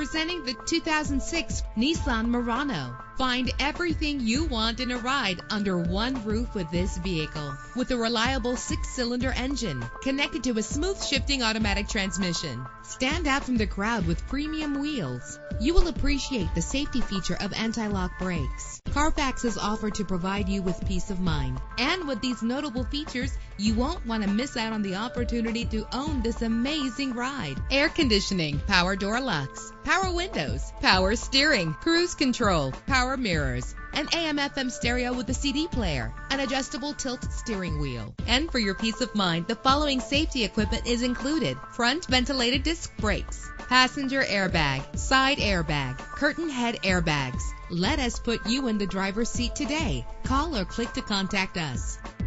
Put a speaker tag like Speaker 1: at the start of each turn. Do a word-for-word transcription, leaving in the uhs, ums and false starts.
Speaker 1: Presenting the two thousand six Nissan Murano. Find everything you want in a ride under one roof with this vehicle. With a reliable six-cylinder engine connected to a smooth shifting automatic transmission. Stand out from the crowd with premium wheels. You will appreciate the safety feature of anti-lock brakes. Carfax is offered to provide you with peace of mind. And with these notable features, you won't want to miss out on the opportunity to own this amazing ride. Air conditioning, power door locks, power windows, power steering, cruise control, power mirrors, an A M F M stereo with a C D player, an adjustable tilt steering wheel. And for your peace of mind, the following safety equipment is included: front ventilated disc brakes, passenger airbag, side airbag, curtain head airbags. Let us put you in the driver's seat today. Call or click to contact us.